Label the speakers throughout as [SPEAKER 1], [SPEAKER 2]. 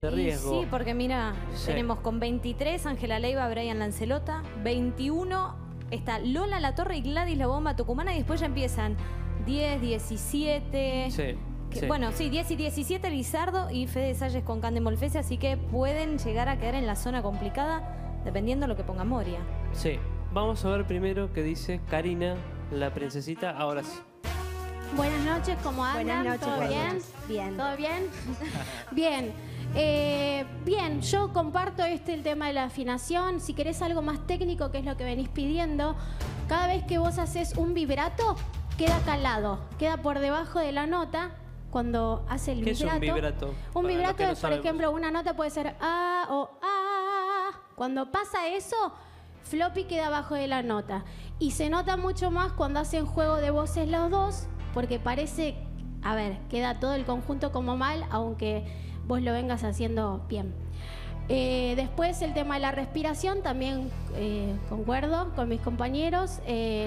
[SPEAKER 1] de riesgo.
[SPEAKER 2] Sí, porque mira, tenemos con 23 Ángela Leiva, Brian Lancelota, 21 está Lola Latorre y Gladys La Bomba Tucumana y después ya empiezan 10, 17...
[SPEAKER 1] Sí.
[SPEAKER 2] Bueno, sí, 10 y 17 Lizardo y Fede Salles con Cande Molfese, así que pueden llegar a quedar en la zona complicada dependiendo de lo que ponga Moria.
[SPEAKER 1] Sí. Vamos a ver primero qué dice Karina, la princesita. Ahora sí.
[SPEAKER 3] Buenas noches, ¿cómo andan?
[SPEAKER 4] Buenas noches.
[SPEAKER 3] ¿Todo
[SPEAKER 4] Buenas
[SPEAKER 3] bien?
[SPEAKER 4] noches. Bien.
[SPEAKER 3] ¿Todo bien? Bien. Bien, yo comparto el tema de la afinación. Si querés algo más técnico, que es lo que venís pidiendo, cada vez que vos haces un vibrato, queda calado, queda por debajo de la nota. Cuando hace el vibrato.
[SPEAKER 1] ¿Qué es un vibrato?
[SPEAKER 3] Un vibrato
[SPEAKER 1] no
[SPEAKER 3] es, por ejemplo, una nota puede ser A o A. Cuando pasa eso, floppy queda abajo de la nota. Y se nota mucho más cuando hacen juego de voces los dos, porque parece, a ver, queda todo el conjunto como mal, aunque vos lo vengas haciendo bien. Después el tema de la respiración, también concuerdo con mis compañeros.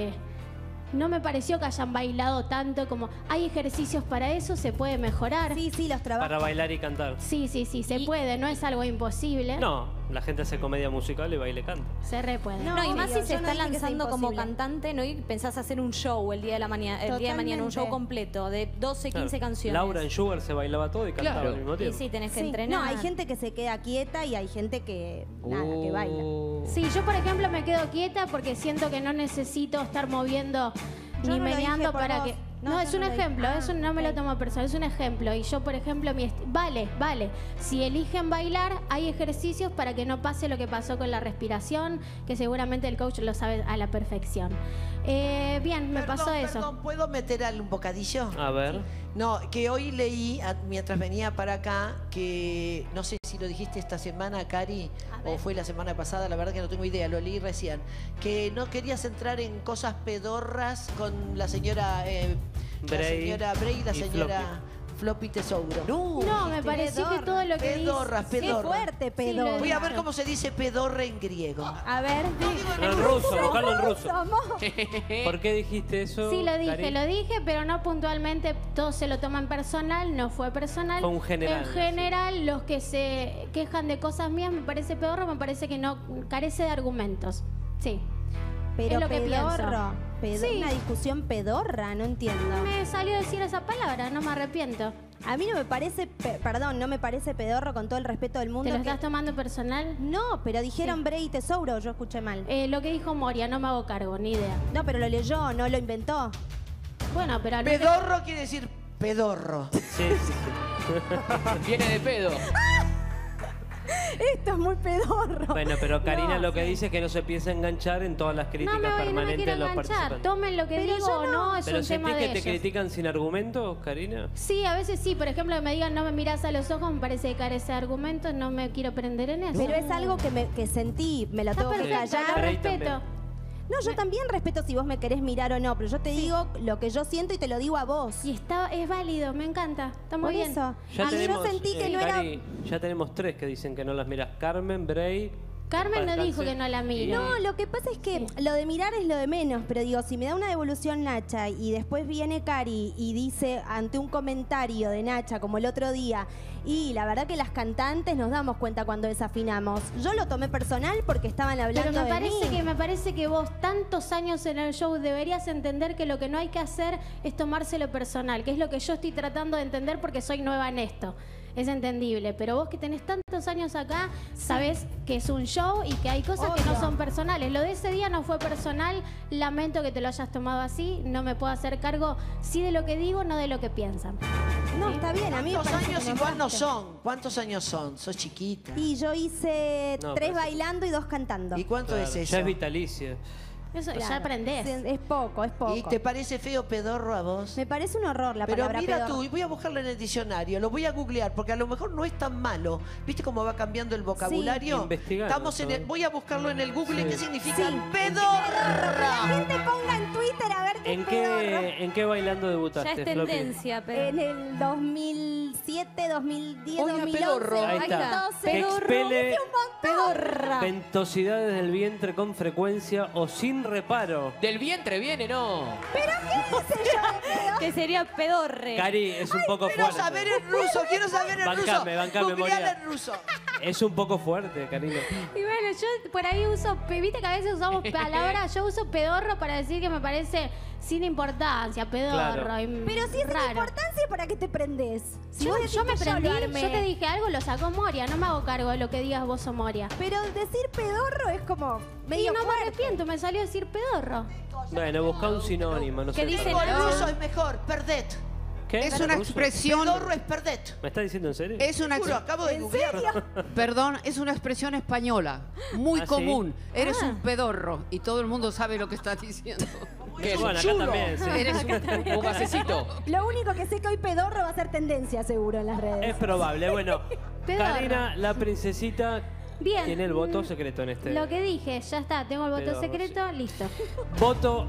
[SPEAKER 3] No me pareció que hayan bailado tanto como... Hay ejercicios para eso, se puede mejorar.
[SPEAKER 4] Sí, sí, los trabajos.
[SPEAKER 1] Para bailar y cantar.
[SPEAKER 3] Sí, se puede, no es algo imposible.
[SPEAKER 1] No, la gente hace comedia musical y baila y canta.
[SPEAKER 3] Se re puede.
[SPEAKER 2] No, y más si se
[SPEAKER 4] yo no
[SPEAKER 2] está
[SPEAKER 4] dije que sea
[SPEAKER 2] lanzando como
[SPEAKER 4] imposible.
[SPEAKER 2] cantante, ¿no? Y pensás hacer un show el día de mañana, un show completo de 12, 15
[SPEAKER 1] Claro.
[SPEAKER 2] canciones.
[SPEAKER 1] Laura en Sugar se bailaba todo y cantaba al mismo
[SPEAKER 2] Y
[SPEAKER 1] tiempo.
[SPEAKER 2] sí, tenés que
[SPEAKER 4] Sí.
[SPEAKER 2] entrenar.
[SPEAKER 4] No, hay gente que se queda quieta y hay gente que nada, que baila.
[SPEAKER 3] Sí, yo por ejemplo me quedo quieta porque siento que no necesito estar moviendo
[SPEAKER 4] Yo
[SPEAKER 3] ni
[SPEAKER 4] no lo
[SPEAKER 3] meneando
[SPEAKER 4] dije por
[SPEAKER 3] para
[SPEAKER 4] vos.
[SPEAKER 3] que...
[SPEAKER 4] No,
[SPEAKER 3] No,
[SPEAKER 4] yo
[SPEAKER 3] es un
[SPEAKER 4] no lo dije.
[SPEAKER 3] ejemplo, eso no me lo
[SPEAKER 4] ok.
[SPEAKER 3] tomo personal, es un ejemplo. Y yo, por ejemplo, vale. Si eligen bailar, hay ejercicios para que no pase lo que pasó con la respiración, que seguramente el coach lo sabe a la perfección. Bien, me pasó eso.
[SPEAKER 5] Perdón, ¿puedo meter un bocadillo?
[SPEAKER 1] A ver.
[SPEAKER 5] No, que hoy leí, mientras venía para acá, que no sé si lo dijiste esta semana, Cari, o fue la semana pasada, la verdad que no tengo idea, lo leí recién, que no querías entrar en cosas pedorras con la señora
[SPEAKER 1] Bray
[SPEAKER 5] Bray y la
[SPEAKER 1] y
[SPEAKER 5] señora Floppy Tesouro.
[SPEAKER 3] No, me pareció que todo lo que
[SPEAKER 5] Pedorras,
[SPEAKER 3] dice...
[SPEAKER 4] Qué
[SPEAKER 5] pedorras.
[SPEAKER 4] fuerte,
[SPEAKER 3] Sí, lo
[SPEAKER 4] pedorra.
[SPEAKER 3] he
[SPEAKER 5] Voy a ver
[SPEAKER 3] dicho.
[SPEAKER 5] cómo se dice pedorra en griego.
[SPEAKER 4] A ver.
[SPEAKER 1] No, en ruso, buscalo en ruso.
[SPEAKER 4] Somos.
[SPEAKER 1] ¿Por qué dijiste eso?
[SPEAKER 3] Sí,
[SPEAKER 1] Cari?
[SPEAKER 3] lo dije, pero no puntualmente. Todos se lo toman personal, no fue personal.
[SPEAKER 1] Fue un general,
[SPEAKER 3] En general, los que se quejan de cosas mías me parece pedorro, me parece que no carece de argumentos. Sí.
[SPEAKER 4] Pero
[SPEAKER 3] Es lo que
[SPEAKER 4] pedorro.
[SPEAKER 3] pienso. Sí.
[SPEAKER 4] Una discusión pedorra, no entiendo.
[SPEAKER 3] Me salió decir esa palabra, no me arrepiento.
[SPEAKER 4] A mí no me parece, perdón, no me parece pedorro con todo el respeto del mundo.
[SPEAKER 3] ¿Te lo
[SPEAKER 4] que-
[SPEAKER 3] estás tomando personal?
[SPEAKER 4] No, pero dijeron
[SPEAKER 3] Sí.
[SPEAKER 4] Bray y Tesouro, yo escuché mal.
[SPEAKER 3] Lo que dijo Moria, no me hago cargo, ni idea.
[SPEAKER 4] No, pero lo leyó, no lo inventó.
[SPEAKER 3] Bueno, pero... al
[SPEAKER 5] Pedorro quiere decir pedorro.
[SPEAKER 1] Sí.
[SPEAKER 6] Viene de pedo.
[SPEAKER 4] Esto es muy pedorro.
[SPEAKER 1] Bueno, pero Karina
[SPEAKER 4] No,
[SPEAKER 1] lo que dice es que no se piensa enganchar en todas las críticas
[SPEAKER 3] no me
[SPEAKER 1] permanentes
[SPEAKER 3] quiero
[SPEAKER 1] de los
[SPEAKER 3] enganchar.
[SPEAKER 1] participantes.
[SPEAKER 3] Tomen lo que
[SPEAKER 4] Pero
[SPEAKER 3] digo
[SPEAKER 4] yo
[SPEAKER 3] o no, es
[SPEAKER 1] ¿Pero
[SPEAKER 3] un tema
[SPEAKER 1] sentís
[SPEAKER 3] de
[SPEAKER 1] que te
[SPEAKER 3] ellos.
[SPEAKER 1] critican sin argumentos, Karina?
[SPEAKER 3] Sí, a veces sí. Por ejemplo, que me digan no me mirás a los ojos, me parece que carece de argumentos, no me quiero prender en eso.
[SPEAKER 4] Pero es algo que sentí, me lo
[SPEAKER 3] Está
[SPEAKER 4] tengo que
[SPEAKER 3] perfecto,
[SPEAKER 4] callar.
[SPEAKER 3] lo
[SPEAKER 1] Bray
[SPEAKER 3] respeto.
[SPEAKER 1] también.
[SPEAKER 4] No, yo también respeto si vos me querés mirar o no, pero yo te digo lo que yo siento y te lo digo a vos.
[SPEAKER 3] Y es válido, me encanta. Está muy
[SPEAKER 4] Por
[SPEAKER 3] bien.
[SPEAKER 4] eso.
[SPEAKER 1] Ya
[SPEAKER 4] A mí
[SPEAKER 1] tenemos,
[SPEAKER 4] yo sentí que no
[SPEAKER 1] Cari, ya tenemos 3 que dicen que no las miras. Carmen, Bray...
[SPEAKER 3] Carmen no
[SPEAKER 1] Descanse.
[SPEAKER 3] dijo que no la miro.
[SPEAKER 4] No, lo que pasa es que lo de mirar es lo de menos, pero digo, si me da una devolución Nacha y después viene Cari y dice ante un comentario de Nacha como el otro día, y la verdad que las cantantes nos damos cuenta cuando desafinamos. Yo lo tomé personal porque estaban hablando
[SPEAKER 3] Pero
[SPEAKER 4] de
[SPEAKER 3] me parece que vos tantos años en el show deberías entender que lo que no hay que hacer es tomárselo personal, que es lo que yo estoy tratando de entender porque soy nueva en esto. Es entendible, pero vos que tenés tantos años acá, sabés que es un show y que hay cosas que no
[SPEAKER 4] Obvio.
[SPEAKER 3] son personales. Lo de ese día no fue personal, lamento que te lo hayas tomado así, no me puedo hacer cargo sí de lo que digo, no de lo que piensan.
[SPEAKER 4] No, está bien, a mí me
[SPEAKER 5] ¿Cuántos
[SPEAKER 4] parece
[SPEAKER 5] años
[SPEAKER 4] que
[SPEAKER 5] igual no
[SPEAKER 4] pasaste.
[SPEAKER 5] son? ¿Cuántos años son? Sos chiquita.
[SPEAKER 4] Y yo hice
[SPEAKER 1] No,
[SPEAKER 4] 3
[SPEAKER 1] pero-
[SPEAKER 4] bailando y 2 cantando.
[SPEAKER 5] ¿Y cuánto
[SPEAKER 1] Claro,
[SPEAKER 5] es eso?
[SPEAKER 1] ya es vitalicia.
[SPEAKER 3] Eso
[SPEAKER 4] Claro.
[SPEAKER 3] ya aprendés.
[SPEAKER 4] Sí, es poco, es poco.
[SPEAKER 5] ¿Y te parece feo pedorro a vos?
[SPEAKER 4] Me parece un horror la
[SPEAKER 5] Pero
[SPEAKER 4] palabra
[SPEAKER 5] mira
[SPEAKER 4] pedorro.
[SPEAKER 5] tú, y voy a buscarlo en el diccionario, lo voy a googlear, porque a lo mejor no es tan malo. ¿Viste cómo va cambiando el vocabulario?
[SPEAKER 1] Investigalo,
[SPEAKER 5] Estamos en el,
[SPEAKER 1] ¿no?
[SPEAKER 5] voy a buscarlo en el Google.
[SPEAKER 1] Sí.
[SPEAKER 5] ¿Qué significa
[SPEAKER 4] Sí.
[SPEAKER 5] pedorra?
[SPEAKER 4] La gente ponga en Twitter a ver qué
[SPEAKER 1] ¿En
[SPEAKER 4] es pedorro.
[SPEAKER 1] ¿En qué bailando
[SPEAKER 2] Ya
[SPEAKER 1] debutaste,
[SPEAKER 2] es
[SPEAKER 1] Floppy?
[SPEAKER 2] tendencia, pero...
[SPEAKER 4] En el 2007, 2010,
[SPEAKER 6] Oiga,
[SPEAKER 4] 2011.
[SPEAKER 6] pedorro.
[SPEAKER 1] Ahí está.
[SPEAKER 4] 2012.
[SPEAKER 1] Que
[SPEAKER 4] Pedorro.
[SPEAKER 1] expele,
[SPEAKER 4] Hice un montón
[SPEAKER 2] Pedorra.
[SPEAKER 1] Ventosidades del vientre con frecuencia o sin reparo.
[SPEAKER 6] Del vientre viene, ¿no?
[SPEAKER 2] Que sería pedorre.
[SPEAKER 1] Cari, es un poco
[SPEAKER 5] Quiero
[SPEAKER 1] fuerte.
[SPEAKER 5] saber en ruso, quiero saber en
[SPEAKER 1] Bancame,
[SPEAKER 5] ruso.
[SPEAKER 1] bancame,
[SPEAKER 5] Googleala
[SPEAKER 1] Moria.
[SPEAKER 5] en ruso.
[SPEAKER 1] Es un poco fuerte, Karina.
[SPEAKER 3] Y bueno, yo por ahí uso, viste que a veces usamos palabras, yo uso pedorro para decir que me parece sin importancia, pedorro.
[SPEAKER 1] Claro.
[SPEAKER 4] Pero si es sin
[SPEAKER 3] raro.
[SPEAKER 4] importancia, ¿para qué te prendés? Si
[SPEAKER 3] Yo,
[SPEAKER 4] vos decís
[SPEAKER 3] yo me
[SPEAKER 4] que
[SPEAKER 3] prendí,
[SPEAKER 4] lo armé.
[SPEAKER 3] yo te dije algo, lo sacó Moria, no me hago cargo de lo que digas vos o Moria.
[SPEAKER 4] Pero decir pedorro es como
[SPEAKER 3] Y
[SPEAKER 4] medio
[SPEAKER 3] no me
[SPEAKER 4] fuerte.
[SPEAKER 3] arrepiento, me salió decir pedorro.
[SPEAKER 1] Bueno, busca un sinónimo, no sé.
[SPEAKER 2] ¿Qué dice
[SPEAKER 5] En
[SPEAKER 2] no?
[SPEAKER 5] ruso es mejor, perdet.
[SPEAKER 1] ¿Qué?
[SPEAKER 7] Es una
[SPEAKER 1] ¿Ruso?
[SPEAKER 7] expresión,
[SPEAKER 5] Pedorro es perdet.
[SPEAKER 1] ¿Me está diciendo en serio?
[SPEAKER 7] es una,
[SPEAKER 5] Juro, acabo de
[SPEAKER 4] ¿En
[SPEAKER 5] googlear.
[SPEAKER 4] serio?
[SPEAKER 7] perdón, es una expresión española, muy
[SPEAKER 1] ¿Ah, sí?
[SPEAKER 7] común. Eres un pedorro y todo el mundo sabe lo que estás diciendo.
[SPEAKER 6] ¿Qué es
[SPEAKER 1] Bueno,
[SPEAKER 6] un
[SPEAKER 1] acá
[SPEAKER 6] chulo?
[SPEAKER 1] también, sí.
[SPEAKER 7] Eres
[SPEAKER 6] Un gasecito.
[SPEAKER 4] Lo único que sé que hoy pedorro va a ser tendencia seguro en las redes.
[SPEAKER 1] Es probable. Bueno,
[SPEAKER 3] Pedorro.
[SPEAKER 1] Karina, la princesita,
[SPEAKER 3] Bien.
[SPEAKER 1] tiene el voto secreto en este.
[SPEAKER 3] Lo que dije, ya está, tengo el voto
[SPEAKER 1] Pedorro,
[SPEAKER 3] secreto, listo.
[SPEAKER 1] Voto